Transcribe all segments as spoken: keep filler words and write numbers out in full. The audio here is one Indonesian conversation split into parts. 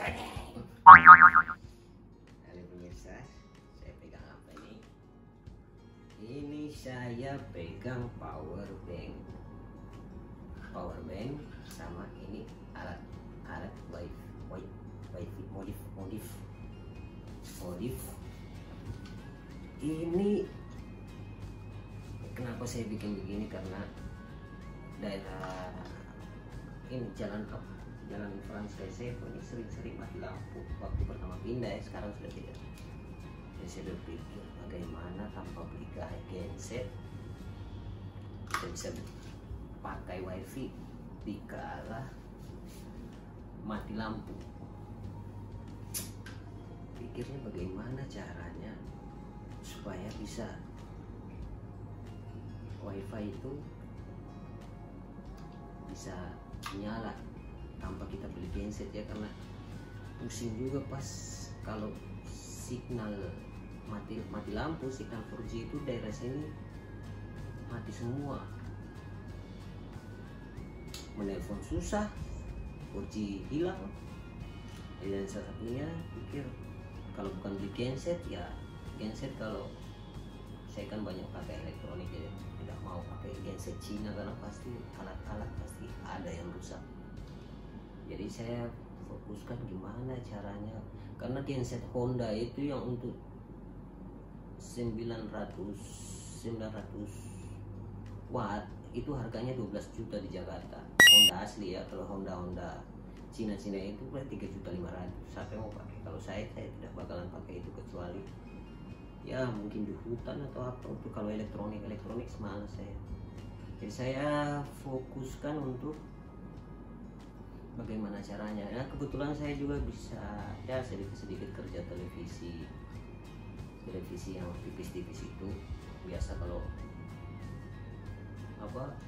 Halo pemirsa, saya pegang apa ini? Ini saya pegang power bank. Power bank sama ini alat alat wifi wifi modif modif modif. Ini kenapa saya bikin begini, karena daerah ini jalan up jalan Frans Resevo ini sering-sering mati lampu. Waktu pertama pindah ya, sekarang sudah tidak. Jadi saya berpikir bagaimana tanpa beli genset saya bisa pakai wifi dikala mati lampu. Pikirnya bagaimana caranya supaya bisa wifi itu bisa nyala tanpa kita beli genset ya, karena pusing juga pas kalau signal mati mati lampu. Signal empat G itu daerah sini mati semua, menelpon susah, empat G hilang. Dan salah satunya pikir kalau bukan beli genset ya genset, kalau saya kan banyak pakai elektronik ya, tidak mau pakai genset Cina karena pasti alat-alat pasti ada yang rusak. Jadi saya fokuskan gimana caranya, karena genset Honda itu yang untuk sembilan ratus watt itu harganya dua belas juta di Jakarta. Honda asli ya, kalau Honda Honda Cina-Cina itu berarti tiga juta lima ratus. Siapa mau pakai? Kalau saya saya tidak bakalan pakai itu, kecuali ya mungkin di hutan atau apa. Untuk kalau elektronik elektronik malas saya. Jadi saya fokuskan untuk bagaimana caranya. Nah, kebetulan saya juga bisa ya sedikit-sedikit kerja televisi televisi yang tipis-tipis itu. Biasa kalau apa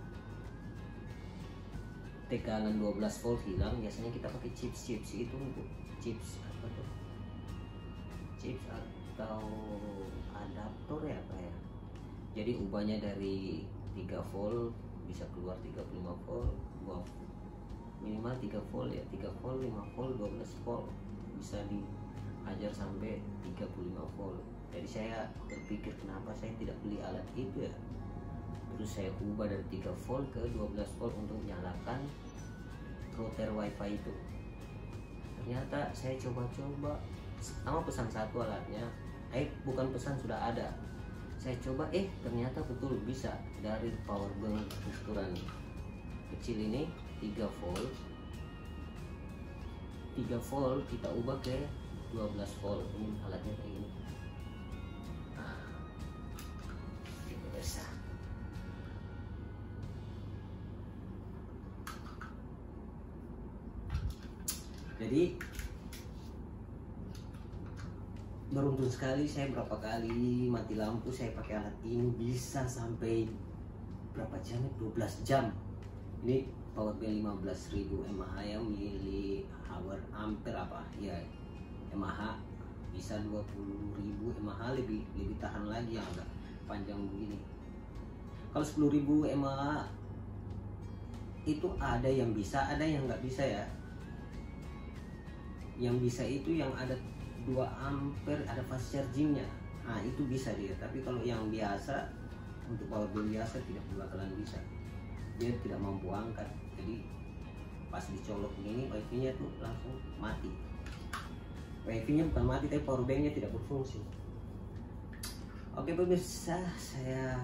tegangan dua belas volt hilang, biasanya kita pakai chips chips itu untuk chips apa tuh chips atau adaptor ya apa ya. Jadi ubahnya dari tiga volt bisa keluar tiga puluh lima volt, minimal tiga volt ya, tiga volt, lima volt, dua belas volt, bisa diajar sampai tiga puluh lima volt. Jadi saya berpikir kenapa saya tidak beli alat itu ya. Terus saya ubah dari tiga volt ke dua belas volt untuk menyalakan router wifi itu. Ternyata saya coba-coba, sama pesan satu alatnya, eh bukan pesan sudah ada. Saya coba, eh ternyata betul bisa. Dari power bank ukuran kecil ini tiga volt tiga volt kita ubah ke dua belas volt. Ini alatnya kayak gini. Nah, itu bisa. Jadi beruntung sekali saya, berapa kali mati lampu saya pakai alat ini bisa sampai berapa jam? dua belas jam. Ini power bank lima belas ribu mAh ya, mili hour ampere apa ya, mAh bisa dua puluh ribu mAh, lebih lebih tahan lagi yang agak panjang begini. Kalau sepuluh ribu mAh itu ada yang bisa, ada yang nggak bisa ya. Yang bisa itu yang ada dua ampere, ada fast chargingnya. Nah itu bisa dia, tapi kalau yang biasa untuk power bank biasa tidak bakalan bisa, dia tidak mampu angkat. Jadi pas dicolok begini wifi nya tuh langsung mati. Wifi nya bukan mati, tapi power bank nya tidak berfungsi. Oke pemirsa, saya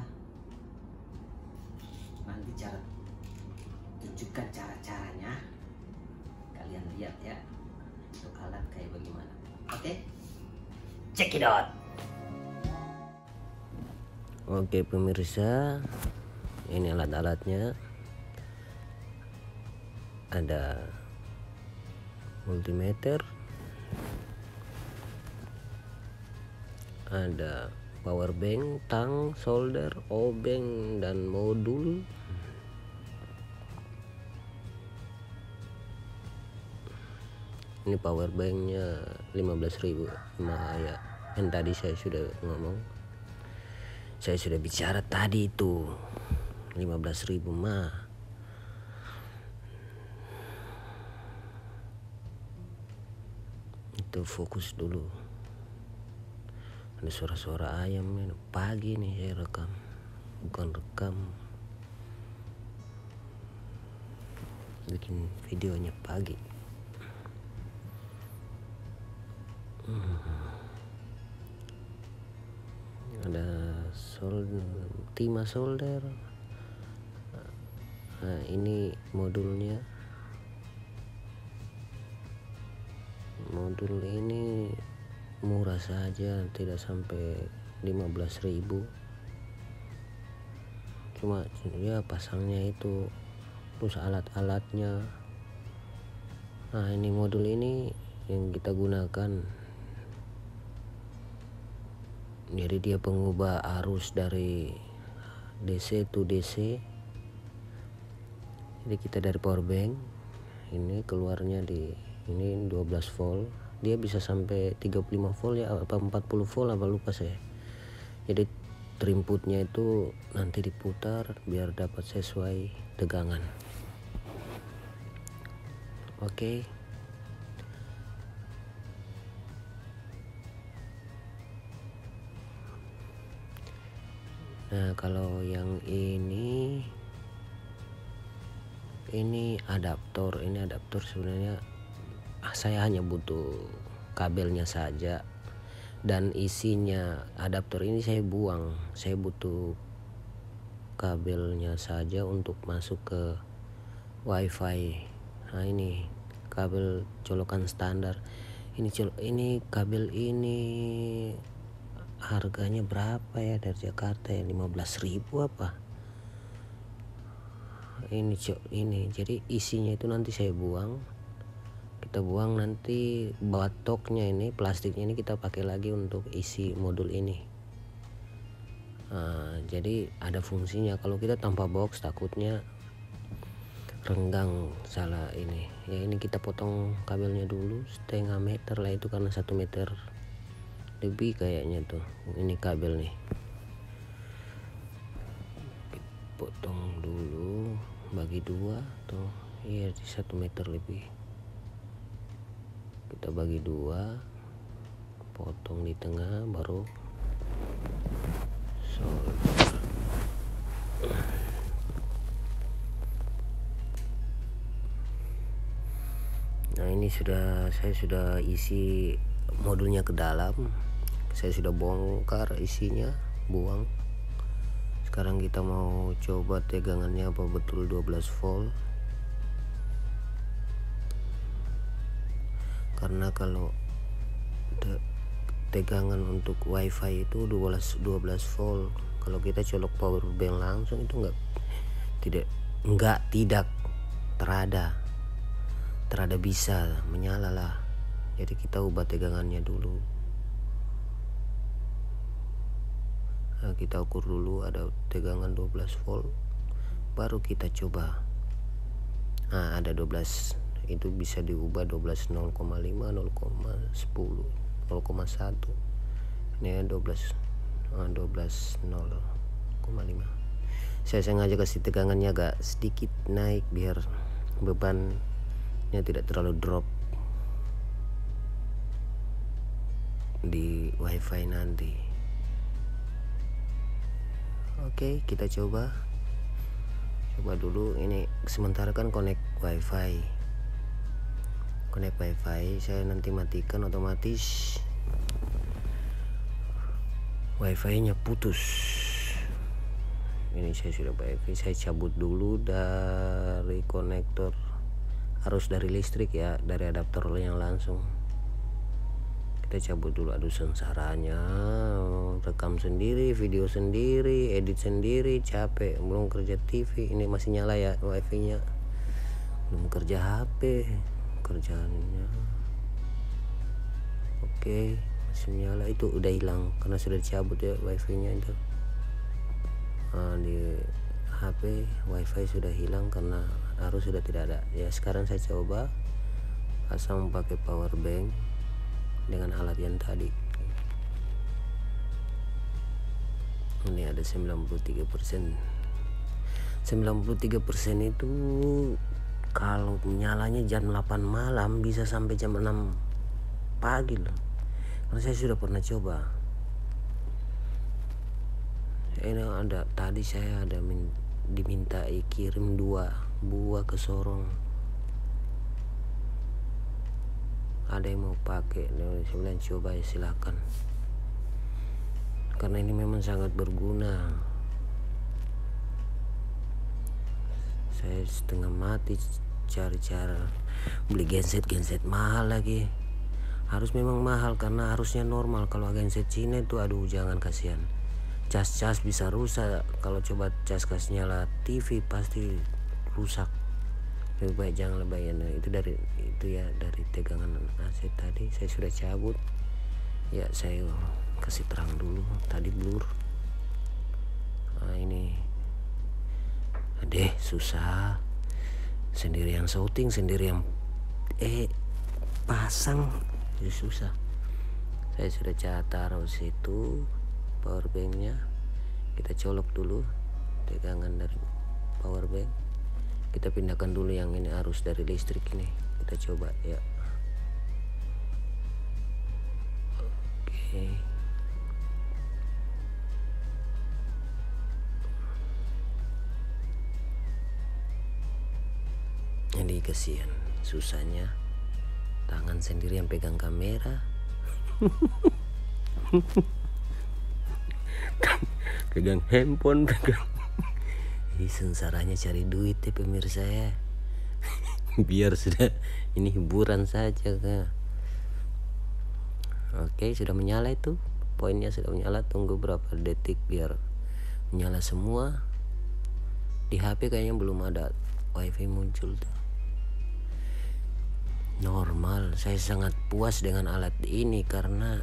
nanti cara tunjukkan cara-caranya, kalian lihat ya untuk alat kayak bagaimana. Oke, check it out. Oke pemirsa, ini alat-alatnya. Ada multimeter, ada power bank, tang, solder, obeng, dan modul. Ini power banknya lima belas ribu mAh ya, yang tadi saya sudah ngomong, saya sudah bicara tadi itu lima belas ribu mAh. Itu fokus dulu. Ada suara-suara ayam ini. Pagi nih saya rekam, bukan rekam, bikin videonya pagi. hmm. Ada solder, timah solder. Nah, ini modulnya. Modul ini murah saja, tidak sampai lima belas ribu. Cuma ya pasangnya itu, terus alat-alatnya. Nah, ini modul ini yang kita gunakan. Jadi dia pengubah arus dari D C to D C. Jadi kita dari power bank ini keluarnya di ini dua belas volt. Dia bisa sampai tiga puluh lima volt ya, apa empat puluh volt apa lupa saya. Jadi terinputnya itu nanti diputar biar dapat sesuai tegangan. Oke. Nah, kalau yang ini ini adaptor, ini adaptor sebenarnya saya hanya butuh kabelnya saja, dan isinya adaptor ini saya buang. Saya butuh kabelnya saja untuk masuk ke wifi. Nah, ini kabel colokan standar. Ini ini kabel ini harganya berapa ya dari Jakarta ya, lima belas ribu apa. Ini ini jadi isinya itu nanti saya buang. Kita buang nanti batoknya ini, plastiknya ini kita pakai lagi untuk isi modul ini. Nah, jadi ada fungsinya. Kalau kita tanpa box takutnya renggang, salah ini. Ya ini kita potong kabelnya dulu setengah meter lah itu, karena satu meter lebih kayaknya tuh. Ini kabel nih. Potong dulu bagi dua tuh, iya di satu meter lebih. Kita bagi dua, potong di tengah, baru solder. Nah, ini sudah saya sudah isi modulnya ke dalam. Saya sudah bongkar isinya, buang. Sekarang kita mau coba tegangannya apa betul dua belas volt. Karena kalau tegangan untuk wifi itu dua belas volt. Kalau kita colok power bank langsung itu enggak tidak enggak tidak terada terada bisa menyala lah. Jadi kita ubah tegangannya dulu. Nah, kita ukur dulu ada tegangan dua belas volt, baru kita coba. Nah, ada dua belas, itu bisa diubah dua belas nol koma lima, nol koma sepuluh, nol koma satu. Ini dua belas, dua belas nol koma lima. Saya sengaja kasih tegangannya agak sedikit naik biar bebannya tidak terlalu drop di wifi nanti. Oke, kita coba coba dulu. Ini sementara kan connect wifi connect wifi saya nanti matikan, otomatis wifi nya putus. Ini saya sudah wifi, saya cabut dulu dari konektor arus dari listrik ya, dari adaptor yang langsung. Kita cabut dulu. Aduh, sengsaranya rekam sendiri, video sendiri, edit sendiri, capek. Belum kerja T V, ini masih nyala ya wifi nya, belum kerja H P kerjaannya. Oke, masih nyala. Itu udah hilang karena sudah dicabut ya wifi nya itu. Nah, di H P wifi sudah hilang karena arus sudah tidak ada ya. Sekarang saya coba pasang pakai power bank dengan alat yang tadi. Ini ada sembilan puluh tiga persen. sembilan puluh tiga persen itu kalau nyalanya jam delapan malam bisa sampai jam enam pagi loh, karena saya sudah pernah coba. Ini ada tadi saya ada min, diminta kirim dua buah ke Sorong, ada yang mau pakai. Saya bilang coba ya silakan, karena ini memang sangat berguna. Saya setengah mati cari cara beli genset genset mahal lagi, harus memang mahal karena harusnya normal. Kalau genset Cina itu aduh jangan, kasihan, cas-cas bisa rusak. Kalau coba cas kas nyala T V pasti rusak. Lebih baik jangan lebay. Itu dari itu ya, dari tegangan A C tadi saya sudah cabut ya. Saya kasih terang dulu, tadi blur. Nah ini deh susah, sendiri yang shooting, sendiri yang eh pasang ya susah. Saya sudah cara taruh situ power banknya. Kita colok dulu tegangan dari power bank, kita pindahkan dulu yang ini arus dari listrik ini. Kita coba ya. Oke, jadi kasihan, susahnya tangan sendiri yang pegang kamera. Pegang handphone, pegang. Ini sengsaranya cari duit ya pemirsa ya. Biar sudah ini hiburan saja kan. Oke, sudah menyala itu, poinnya sudah menyala. Tunggu berapa detik biar menyala semua. Di H P kayaknya belum ada wifi muncul tuh. Normal, saya sangat puas dengan alat ini karena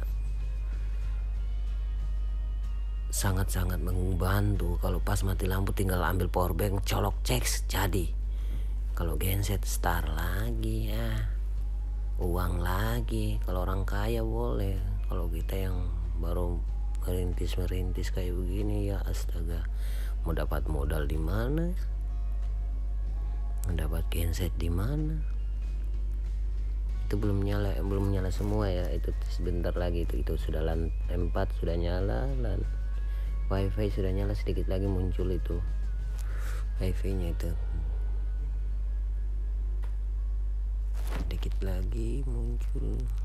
sangat-sangat membantu. Kalau pas mati lampu tinggal ambil power bank, colok cek jadi. Kalau genset star lagi ya, uang lagi. Kalau orang kaya boleh, kalau kita yang baru merintis-merintis kayak begini ya astaga, mau dapat modal di mana, mau dapat genset di mana. Itu belum nyala, belum nyala semua ya, itu sebentar lagi. Itu itu sudah LAN empat sudah nyala, LAN wifi sudah nyala, sedikit lagi muncul itu wifi nya itu, sedikit lagi muncul.